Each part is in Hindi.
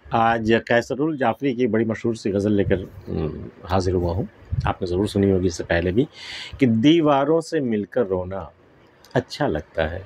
आज कैसरुल जाफ़री की बड़ी मशहूर सी गज़ल लेकर हाज़िर हुआ हूँ। आपने ज़रूर सुनी होगी इससे पहले भी कि दीवारों से मिलकर रोना अच्छा लगता है,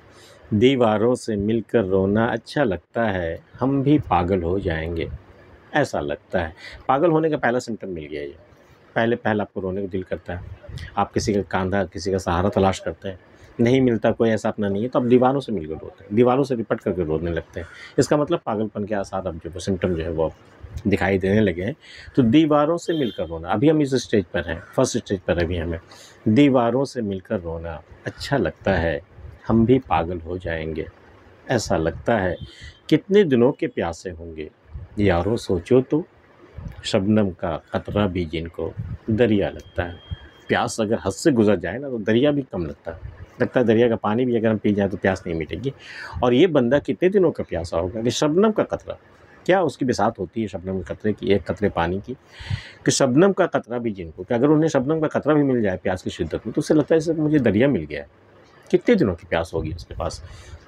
दीवारों से मिलकर रोना अच्छा लगता है, हम भी पागल हो जाएँगे, ऐसा लगता है। पागल होने का पहला सिम्पटम मिल गया ये। पहले आपको रोने को दिल करता है। आप किसी का कांधा, किसी का सहारा तलाश करते हैं, नहीं मिलता, कोई ऐसा अपना नहीं है, तो आप दीवारों से मिलकर रोते हैं, दीवारों से लिपट करके रोने लगते हैं। इसका मतलब पागलपन के आसार अब जो सिम्पटम जो है वो अब दिखाई देने लगे हैं। तो दीवारों से मिलकर रोना, अभी हम इस स्टेज पर हैं, फर्स्ट स्टेज पर अभी हमें। दीवारों से मिलकर रोना अच्छा लगता है, हम भी पागल हो जाएँगे, ऐसा लगता है। कितने दिनों के प्यासे होंगे यारों सोचो तो, शबनम का कतरा भी जिनको दरिया लगता है। प्यास अगर हद से गुज़र जाए ना तो दरिया भी कम लगता है दरिया का पानी भी अगर हम पी जाएँ तो प्यास नहीं मिटेगी। और ये बंदा कितने दिनों का प्यासा होगा कि शबनम का कतरा, क्या उसकी बिसात होती है शबनम के कतरे की, एक कतरे पानी की, कि शबनम का कतरा भी जिनको, कि अगर उन्हें शबनम का कतरा भी मिल जाए प्यास की शिद्दत में तो उसे लगता है जैसे मुझे दरिया मिल गया है। कितने दिनों की प्यास होगी उसके पास,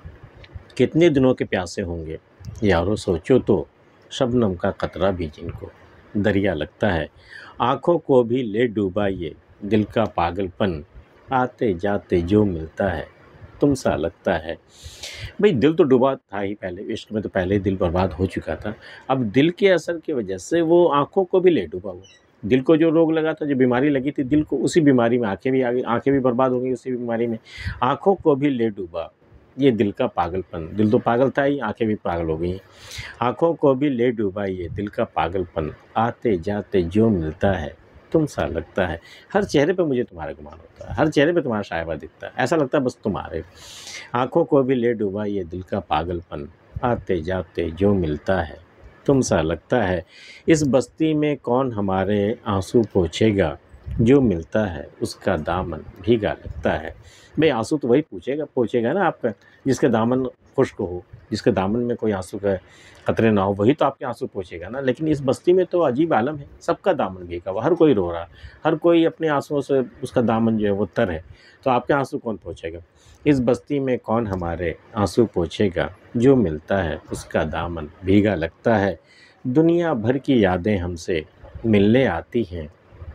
कितने दिनों के प्यासे होंगे यारो सोचो तो, शबनम का कतरा भी जिनको दरिया लगता है। आँखों को भी ले डूबा ये दिल का पागलपन, आते जाते जो मिलता है तुम सा लगता है। भाई दिल तो डूबा था ही पहले, इश्क में तो पहले ही दिल बर्बाद हो चुका था। अब दिल के असर की वजह से वो आँखों को भी ले डूबा वो। दिल को जो रोग लगा था, जो बीमारी लगी थी दिल को, उसी बीमारी में आँखें भी आ गई, आँखें भी बर्बाद हो गई उसी बीमारी में। आँखों को भी ले डूबा ये दिल का पागलपन, दिल तो पागल था ही, आँखें भी पागल हो गई। आँखों को भी ले डूबा ये दिल का पागलपन, आते जाते जो मिलता है तुम सा लगता है। हर चेहरे पे मुझे तुम्हारा गुमान होता है, हर चेहरे पे तुम्हारा शायबा दिखता है, ऐसा लगता है बस तुम्हारे। आँखों को भी ले डूबा ये दिल का पागलपन, आते जाते जो मिलता है तुम सा लगता है। इस बस्ती में कौन हमारे आंसू पोंछेगा, जो मिलता है उसका दामन भीगा लगता है। भाई आंसू तो वही पोंछेगा ना आपका, जिसका दामन खुश्क हो, जिसके दामन में कोई आंसू का कतरे ना हो, वही तो आपके आंसू पोंछेगा ना। लेकिन इस बस्ती में तो अजीब आलम है, सबका दामन भीगा हुआ, हर कोई रो रहा, हर कोई अपने आंसुओं से उसका दामन जो है वो तर है, तो आपके आंसू कौन पोंछेगा। इस बस्ती में कौन हमारे आंसू पोंछेगा, जो मिलता है उसका दामन भीगा लगता है। दुनिया भर की यादें हमसे मिलने आती हैं,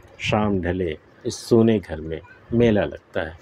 शाम ढले इस सूने घर में मेला लगता है।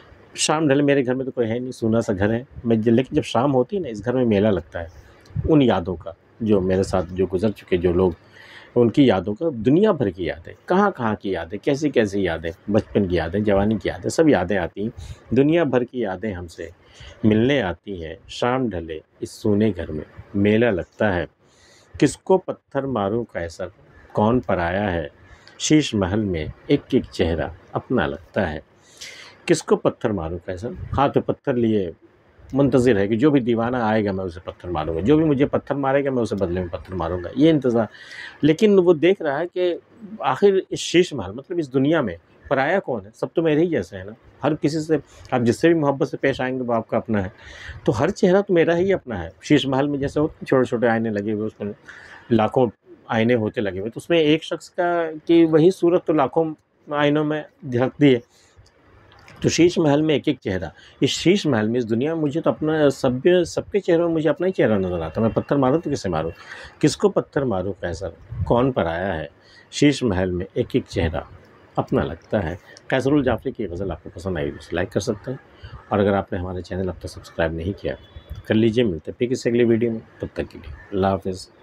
शाम ढले, मेरे घर में तो कोई है नहीं, सूना सा घर है, लेकिन जब शाम होती है ना इस घर में मेला लगता है। उन यादों का जो मेरे साथ जो गुजर चुके जो लोग, उनकी यादों का, दुनिया भर की यादें, कहाँ की यादें, कैसी कैसी यादें, बचपन की यादें, जवानी की यादें, सब यादें आती हैं। दुनिया भर की यादें हमसे मिलने आती हैं, शाम ढले इस सूने घर में मेला लगता है। किसको पत्थर मारूं कैसर, कौन पराया है, शीश महल में एक एक चेहरा अपना लगता है। किसको पत्थर मारूं कैसर, हाथ पे पत्थर लिए मुंतज़िर है कि जो भी दीवाना आएगा मैं उसे पत्थर मारूंगा, जो भी मुझे पत्थर मारेगा मैं उसे बदले में पत्थर मारूंगा, ये इंतज़ार। लेकिन वो देख रहा है कि आखिर इस शीश महल, मतलब इस दुनिया में पराया कौन है, सब तो मेरे ही जैसे हैं ना। हर किसी से आप जिससे भी मोहब्बत से पेश आएंगे वो आपका अपना है, तो हर चेहरा तो मेरा ही अपना है। शीश महल में जैसे होते छोटे छोटे आईने लगे हुए, उसमें लाखों आईने होते लगे हुए, तो उसमें एक शख्स का की वही सूरत तो लाखों आईनों में झलकती है। तो शीश महल में एक एक चेहरा, इस शीश महल में, इस दुनिया में मुझे तो अपना सबके चेहरों में मुझे अपना ही चेहरा नज़र आता है। मैं पत्थर मारूं तो किसे मारूं, किसको पत्थर मारूं कैसर, कौन पराया है, शीश महल में एक एक चेहरा अपना लगता है। कैसरुल जाफ़री की गज़ल आपको पसंद आई तो लाइक कर सकते हैं, और अगर आपने हमारे चैनल अब तक सब्सक्राइब नहीं किया तो कर लीजिए। मिलते हैं फिर किसी अगली वीडियो में, तब तक के लिए अल्लाह हाफ़िज़।